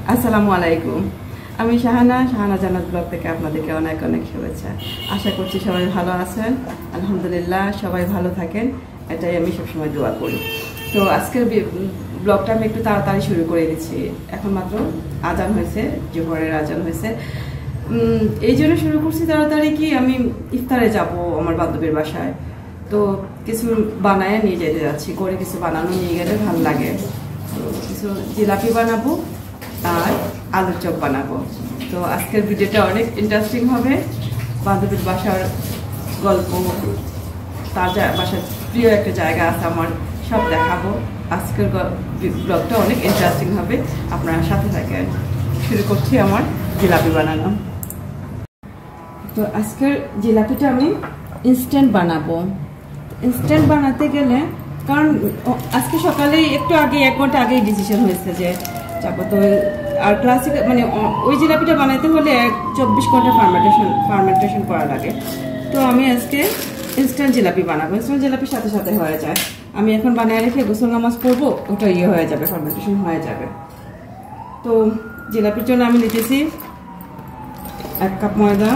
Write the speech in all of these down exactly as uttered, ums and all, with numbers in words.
আসসালামু আলাইকুম। আমি শাহানা শাহানা জান্নাত ব্লগ থেকে আপনাদেরকে অনেক অনেক শুভেচ্ছা। আশা করছি সবাই ভালো আছেন। আলহামদুলিল্লাহ সবাই ভালো থাকেন, এটাই আমি সবসময় দোয়া করি। তো আজকের ব্লগটা আমি একটু তাড়াতাড়ি শুরু করে দিচ্ছি। এখন মাত্র আজান হয়েছে, জোহরের আজান হয়েছে। এই জন্য শুরু করছি তাড়াতাড়ি কি আমি ইফতারে যাব আমার বান্ধবীর বাসায়। তো কিছু বানায় নিয়ে যেতে যাচ্ছি, করে কিছু বানানো নিয়ে গেলে ভালো লাগে। তো কিছু জিলাপি বানাবো আর আলুর চপ বানাবো। তো আজকের ভিডিওটা অনেক ইন্টারেস্টিং হবে। বান্ধবীর বাসার গল্প, তার বাসার প্রিয় একটা জায়গা আছে আমার, সব দেখাবো। আজকের ব্লগটা অনেক ইন্টারেস্টিং হবে, আপনারা সাথে থাকেন। শুরু করছি আমার জিলাপি বানানো। তো আজকের জিলাপিটা আমি ইনস্ট্যান্ট বানাবো। ইনস্ট্যান্ট বানাতে গেলে, কারণ আজকে সকালে একটু আগে এক ঘন্টা আগেই ডিসিশন হয়েছে যে যাবো। তো আর ক্লাসিক মানে ওই জিলাপিটা বানাইতে হলে চব্বিশ ঘন্টা ফার্মেন্টেশন ফার্মেন্টেশন করা লাগে। তো আমি আজকে ইনস্ট্যান্ট জিলাপি বানাবো। ইনস্ট্যান্ট জিলাপির সাথে সাথে হয়ে যায়। আমি এখন বানিয়ে রেখে গোসল নামাজ পড়বো, ওটা ইয়ে হয়ে যাবে, ফার্মেন্টেশন হয়ে যাবে। তো জিলাপির জন্য আমি নিতেছি এক কাপ ময়দা,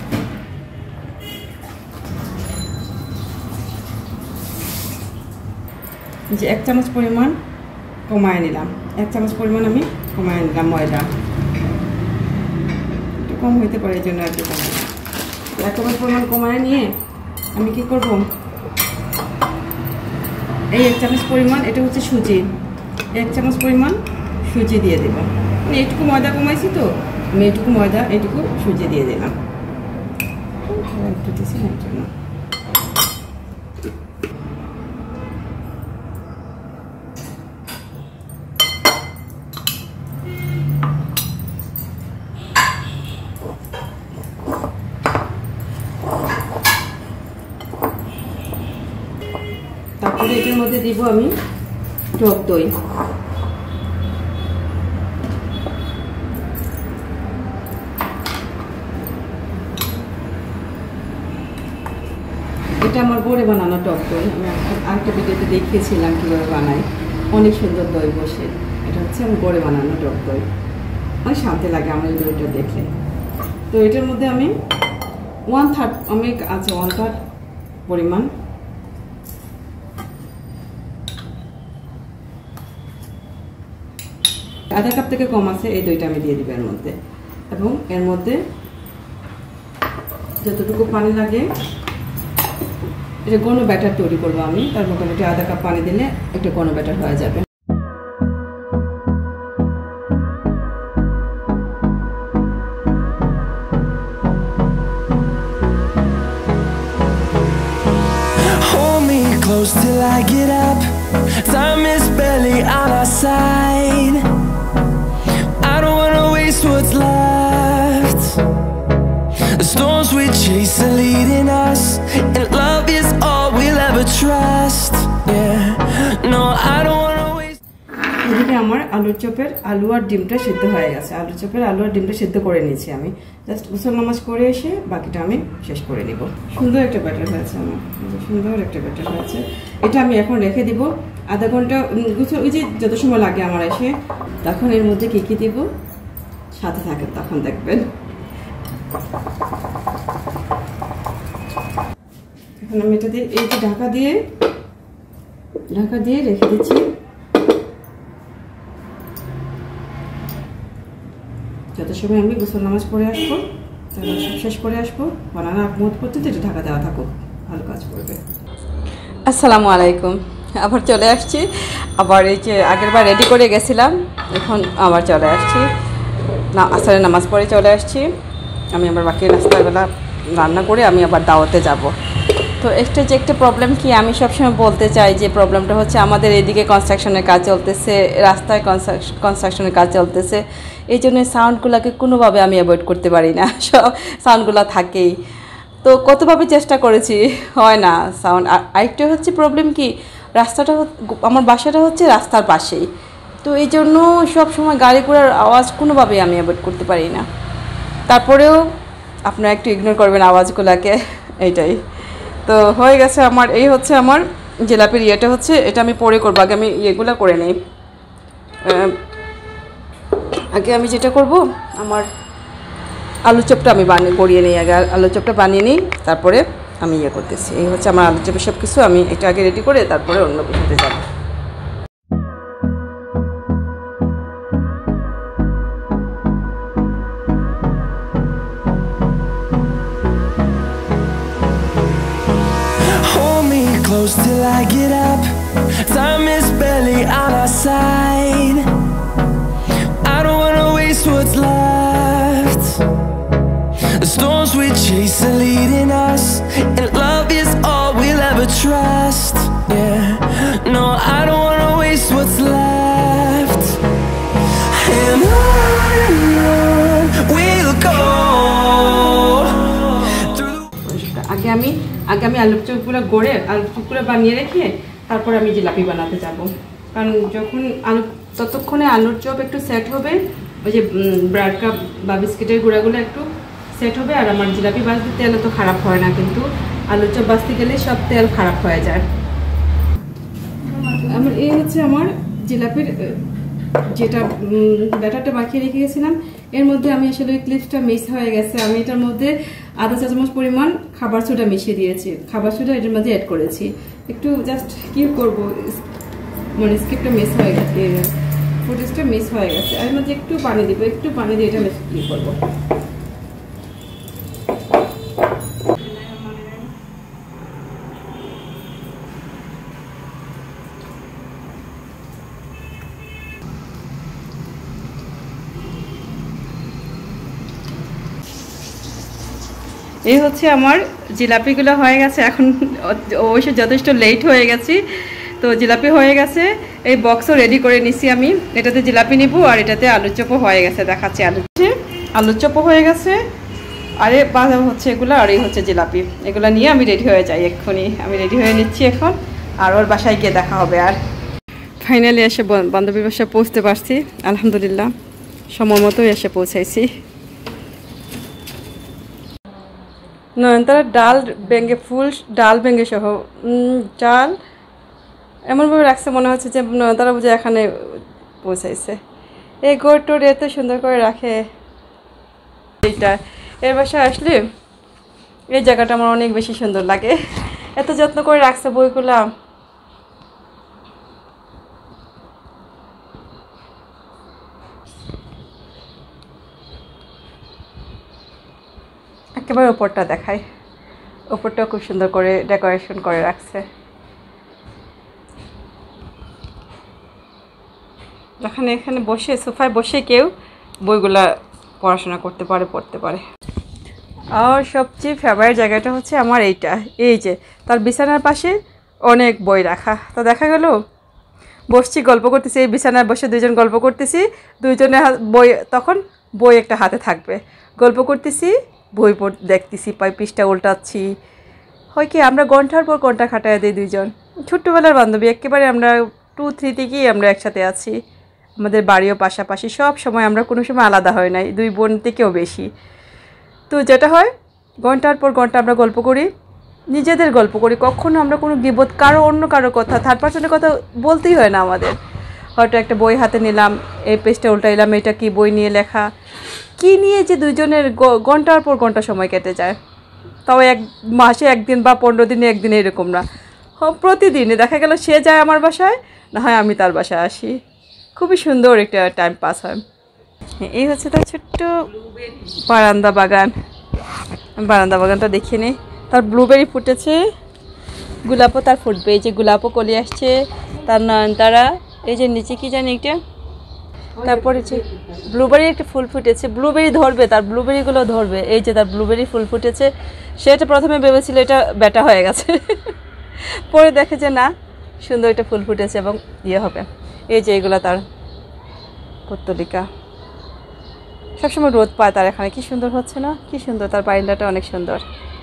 যে এক চামচ পরিমাণ কমায় নিলাম। এক চামচ পরিমাণ আমি কমায় নিলাম ময়দা, একটু কম হইতে পারে এই জন্য একটু কমাই। এক চামচ পরিমাণ কমায় নিয়ে আমি কি করব, এই এক চামচ পরিমাণ, এটা হচ্ছে সুজি, এক চামচ পরিমাণ সুজি দিয়ে দেব। মানে এইটুকু ময়দা কমাইছি, তো আমি এইটুকু ময়দা এইটুকু সুজি দিয়ে দিলাম। একটু দিছি না জন্য তারপরে এটার মধ্যে দিব আমি টক দই। এটা আমার ঘরে বানানো টক দই। আমি আরেকটা ভিডিওতে দেখিয়েছিলাম কীভাবে বানাই, অনেক সুন্দর দই বসে। এটা হচ্ছে আমার ঘরে বানানো টক দই, অনেক শান্তি লাগে আমার এই দইটা দেখলে। তো এটার মধ্যে আমি ওয়ান থার্ড আমি আচ্ছা ওয়ান থার্ড পরিমাণ আধা কাপ থেকে কম আছে এই দইটা আমি দিয়ে দিব এর মধ্যে। এবং এর মধ্যে যতটুকু পানি লাগে, এটা ঘন ব্যাটার তৈরি করবো আমি। তার মোটামুটি আধা কাপ পানি দিলে একটা ঘন ব্যাটার হয়ে যাবে। Hold me close till I get up. Time is barely on our side. I don't wanna waste what's left. The storms we chase are leading us, and love is all we'll ever trust. Yeah, no, I don't wanna waste. এদিকে আমার আলুর চপের আলু আর ডিমটা সিদ্ধ হয়ে গেছে। আলুর চপের আলু আর ডিমটা সিদ্ধ করে নিয়েছি আমি। জাস্ট গোসল নামাজ করে এসে বাকিটা আমি শেষ করে নিব। সুন্দর একটা ব্যাটার হয়েছে আমার, সুন্দর একটা ব্যাটার হয়েছে। এটা আমি এখন রেখে দিব আধা ঘন্টা। গোসল ওই যে যত সময় লাগে আমার এসে, তখন এর মধ্যে কী কী দিব সাথে থাকেন, তখন দেখবেন। এখন আমি এটা দিয়ে এই যে ঢাকা দিয়ে ঢাকা দিয়ে রেখে দিচ্ছি। যত সময় আমি গোসল নামাজ পড়ে আসবো, তাহলে সব শেষ করে আসবো, বানানো আকমত করতে তো এটা ঢাকা দেওয়া থাকুক, ভালো কাজ করবে। আসসালামু আলাইকুম। আবার চলে আসছি। আবার এই যে আগের বার রেডি করে গেছিলাম, এখন আবার চলে আসছি। না আসলে নামাজ পড়ে চলে আসছি। আমি আবার বাকি নাস্তাগুলো রান্না করে আমি আবার দাওয়াতে যাব। তো একটা যে একটা প্রবলেম কি আমি সবসময় বলতে চাই, যে প্রবলেমটা হচ্ছে আমাদের এদিকে কনস্ট্রাকশনের কাজ চলতেছে, রাস্তায় কনস্ট্রাকশনের কাজ চলতেছে। এই জন্য সাউন্ডগুলোকে কোনোভাবে আমি অ্যাভয়েড করতে পারি না, সব সাউন্ডগুলো থাকেই। তো কতভাবে চেষ্টা করেছি, হয় না সাউন্ড। আর আরেকটা হচ্ছে প্রবলেম কি, রাস্তাটা আমার বাসাটা হচ্ছে রাস্তার পাশেই। তো এই জন্য সব সময় গাড়ি ঘোড়ার আওয়াজ কোনোভাবেই আমি অ্যাভয়েড করতে পারি না। তারপরেও আপনারা একটু ইগনোর করবেন আওয়াজগুলোকে, এইটাই। তো হয়ে গেছে আমার, এই হচ্ছে আমার জিলাপির ইয়েটা হচ্ছে, এটা আমি পরে করবো, আগে আমি ইয়েগুলো করে নিই। আগে আমি যেটা করব আমার আলু চপটা আমি বানিয়ে গড়িয়ে নিই আগে আলু চপটা বানিয়ে নিই তারপরে আমি ইয়ে করতেছি এই হচ্ছে আমার আলু চপের সব কিছু আমি এটা আগে রেডি করে তারপরে অন্য কিছুতে যাব Close till I get up. Time is barely on our side. I don't wanna waste what's left. The storms we chase are leading us, and love is all we'll ever trust. Yeah, no, I don't wanna waste what's left. And on and on we'll go. আগে আমি আগে আমি আলুর চপগুলো গড়ে আলুর চপগুলো বানিয়ে রেখে তারপর আমি জিলাপি বানাতে যাব কারণ যখন আলু ততক্ষণে আলুর চপ একটু সেট হবে ওই যে ব্রেড কাপ বা বিস্কিটের গুঁড়াগুলো একটু সেট হবে আর আমার জিলাপি বাজতে তেল তো খারাপ হয় না কিন্তু আলুর চপ বাজতে গেলে সব তেল খারাপ হয়ে যায় আমার এই হচ্ছে আমার জিলাপির যেটা ব্যাটারটা মাখিয়ে রেখে গেছিলাম এর মধ্যে আমি আসলে ক্লিপসটা মিস হয়ে গেছে আমি এটার মধ্যে আধা চা চামচ পরিমাণ খাবার সোডা মিশিয়ে দিয়েছি খাবার সোডা এটার মধ্যে অ্যাড করেছি একটু জাস্ট কি করব মানে স্কিপটা মিস হয়ে গেছে ফুটেজটা মিস হয়ে গেছে এর মধ্যে একটু পানি দিব একটু পানি দিয়ে এটা কি করব এই হচ্ছে আমার জিলাপিগুলো হয়ে গেছে এখন অবশ্য যথেষ্ট লেট হয়ে গেছি তো জিলাপি হয়ে গেছে এই বক্সও রেডি করে নিছি আমি এটাতে জিলাপি নিব আর এটাতে আলুর চপও হয়ে গেছে দেখাচ্ছি আলু আলুর চপও হয়ে গেছে আরে বাজা হচ্ছে এগুলো আর এই হচ্ছে জিলাপি এগুলো নিয়ে আমি রেডি হয়ে যাই এক্ষুনি আমি রেডি হয়ে নিচ্ছি এখন আর ওর বাসায় গিয়ে দেখা হবে আর ফাইনালি এসে বান্ধবীর বাসায় পৌঁছতে পারছি আলহামদুলিল্লাহ সময় মতোই এসে পৌঁছাইছি নয়নতারা ডাল ভেঙে ফুল ডাল ভেঙে সহ ডাল এমনভাবে রাখছে মনে হচ্ছে যে নয়নতারা বুঝে এখানে পৌঁছাইছে এই গোড় টোর এত সুন্দর করে রাখে এইটা এর বাসায় আসলে এই জায়গাটা আমার অনেক বেশি সুন্দর লাগে এত যত্ন করে রাখছে বইগুলা একেবারে উপরটা দেখাই উপরটা খুব সুন্দর করে ডেকোরেশন করে রাখছে এখানে এখানে বসে সোফায় বসে কেউ বইগুলা পড়াশোনা করতে পারে পড়তে পারে আর সবচেয়ে ফেভারিট জায়গাটা হচ্ছে আমার এইটা এই যে তার বিছানার পাশে অনেক বই রাখা তো দেখা গেল বসছি গল্প করতেছি এই বিছানায় বসে দুইজন গল্প করতেছি দুইজনের বই তখন বই একটা হাতে থাকবে গল্প করতেছি বই পড় দেখতেছি পাই পৃষ্ঠা উল্টাচ্ছি হয় কি আমরা ঘন্টার পর ঘন্টা খাটায় দিই দুইজন ছোট্টবেলার বান্ধবী একেবারে আমরা টু থ্রি থেকেই আমরা একসাথে আছি আমাদের বাড়িও পাশাপাশি সব সময় আমরা কোনো সময় আলাদা হয় নাই দুই বোন থেকেও বেশি তো যেটা হয় ঘন্টার পর ঘন্টা আমরা গল্প করি নিজেদের গল্প করি কখনো আমরা কোনো গিবত কারো অন্য কারো কথা থার্ড পার্সনের কথা বলতেই হয় না আমাদের হয়তো একটা বই হাতে নিলাম এই পেজটা উল্টাইলাম এটা কি বই নিয়ে লেখা কি নিয়ে যে দুইজনের ঘন্টার পর ঘন্টা সময় কেটে যায় তাও এক মাসে একদিন বা পনেরো দিনে একদিন এরকম না প্রতিদিনে দেখা গেল সে যায় আমার বাসায় না হয় আমি তার বাসায় আসি খুবই সুন্দর একটা টাইম পাস হয় এই হচ্ছে তার ছোট্ট বারান্দা বাগান বারান্দা বাগানটা দেখে নিই তার ব্লুবেরি ফুটেছে গোলাপও তার ফুটবে এই যে গোলাপও কলি আসছে তার নয়নতারা এই যে নিচে কি জানি এটা তারপরে যে ব্লুবেরি একটা ফুল ফুটেছে ব্লুবেরি ধরবে তার ব্লুবেরিগুলো ধরবে এই যে তার ব্লুবেরি ফুল ফুটেছে সেটা প্রথমে ভেবেছিল এটা বেটা হয়ে গেছে পরে দেখে যে না সুন্দর একটা ফুল ফুটেছে এবং ইয়ে হবে এই যে এগুলো তার পত্তলিকা সবসময় রোদ পায় তার এখানে কি সুন্দর হচ্ছে না কি সুন্দর তার বারান্দাটা অনেক সুন্দর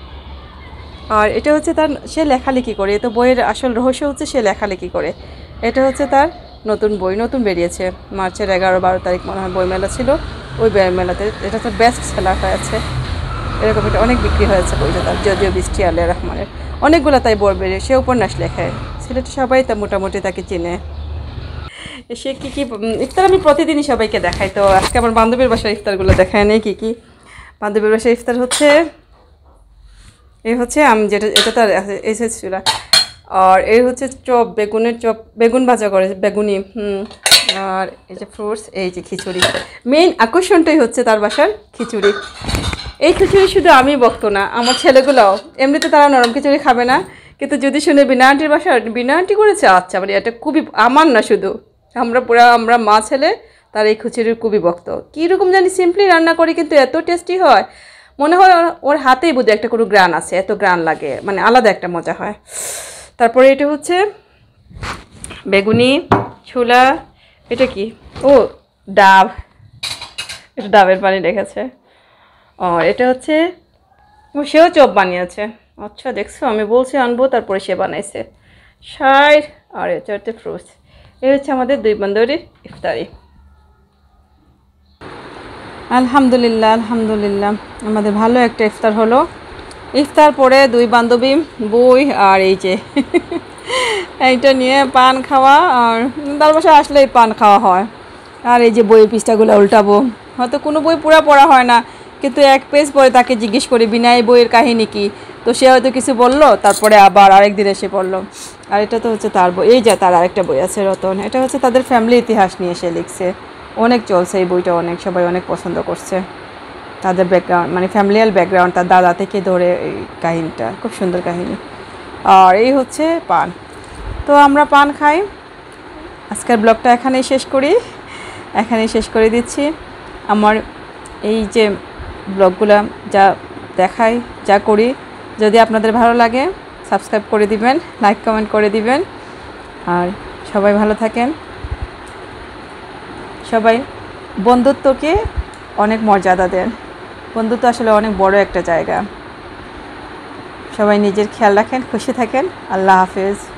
আর এটা হচ্ছে তার সে লেখালেখি করে তো বইয়ের আসল রহস্য হচ্ছে সে লেখালেখি করে এটা হচ্ছে তার নতুন বই নতুন বেরিয়েছে মার্চের এগারো বারো তারিখ মনে হয় বইমেলা ছিল ওই বইমেলাতে এটা তো বেস্ট সেলার হয়েছে এরকম এটা অনেক বিক্রি হয়েছে বইটা তার যদিও বৃষ্টি আলিয়া রহমানের অনেকগুলো তাই বই বেরিয়ে সে উপন্যাস লেখে ছেলেটা সবাই তা মোটামুটি তাকে চিনে সে কী কী ইফতার আমি প্রতিদিনই সবাইকে দেখাই। তো আজকে আমার বান্ধবীর বাসার ইফতারগুলো দেখায় নেই কী কী। বান্ধবীর বাসার ইফতার হচ্ছে এই হচ্ছে আমি যেটা এটা তো এসেছিল, আর এই হচ্ছে চপ, বেগুনের চপ, বেগুন ভাজা করে বেগুনি, হুম আর এই যে ফ্রুটস, এই যে খিচুড়ি। মেইন আকর্ষণটাই হচ্ছে তার বাসার খিচুড়ি। এই খিচুড়ি শুধু আমি বকতো না, আমার ছেলেগুলোও। এমনিতে তারা নরম খিচুড়ি খাবে না, কিন্তু যদি শুনে বিনা আন্টির বাসা বিনা আন্টি করেছে, আচ্ছা মানে এটা খুবই, আমার না শুধু, আমরা পুরা আমরা মা ছেলে তার এই খিচুড়ির খুবই বক্ত। কীরকম জানি সিম্পলি রান্না করি, কিন্তু এত টেস্টি হয়, মনে হয় ওর হাতেই বোধ একটা কোনো গ্রান আছে, এত গ্রান লাগে, মানে আলাদা একটা মজা হয়। তারপরে এটা হচ্ছে বেগুনি ছোলা, এটা কি, ও ডাব, এটা ডাবের পানি রেখেছে। আর এটা হচ্ছে ও সেও চপ বানিয়েছে। আচ্ছা দেখছো, আমি বলছি আনবো, তারপরে সে বানাইছে। সাইড আর এটা হচ্ছে ফ্রুটস। এই হচ্ছে আমাদের দুই বান্ধবীর ইফতারি। আলহামদুলিল্লাহ আলহামদুলিল্লাহ আমাদের ভালো একটা ইফতার হলো। ইফতার পরে দুই বান্ধবী বই আর এই যে এইটা নিয়ে পান খাওয়া, আর তার বাসায় আসলেই পান খাওয়া হয়। আর এই যে বইয়ের পৃষ্ঠাগুলো উল্টাবো, হয়তো কোনো বই পুরো পড়া হয় না, কিন্তু এক পেজ পরে তাকে জিজ্ঞেস করি বিনা এই বইয়ের কাহিনী কী, তো সে হয়তো কিছু বললো, তারপরে আবার আরেক দিন এসে পড়লো। আর এটা তো হচ্ছে তার বই, এই যে তার আরেকটা বই আছে রতন, এটা হচ্ছে তাদের ফ্যামিলি ইতিহাস নিয়ে সে লিখছে। অনেক চলছে এই বইটা, অনেক সবাই অনেক পছন্দ করছে। তাদের ব্যাকগ্রাউন্ড মানে ফ্যামিলিয়াল ব্যাকগ্রাউন্ড, তার দাদা থেকে ধরে এই কাহিনীটা খুব সুন্দর কাহিনী। আর এই হচ্ছে পান। তো আমরা পান খাই। আজকের ব্লগটা এখানেই শেষ করি, এখানেই শেষ করে দিচ্ছি। আমার এই যে ব্লগগুলো যা দেখাই, যা করি, যদি আপনাদের ভালো লাগে সাবস্ক্রাইব করে দিবেন, লাইক কমেন্ট করে দিবেন, আর সবাই ভালো থাকেন। সবাই বন্ধুত্বকে অনেক মর্যাদা দেন, বন্ধুত্ব আসলে অনেক বড় একটা জায়গা। সবাই নিজের খেয়াল রাখেন, খুশি থাকেন। আল্লাহ হাফেজ।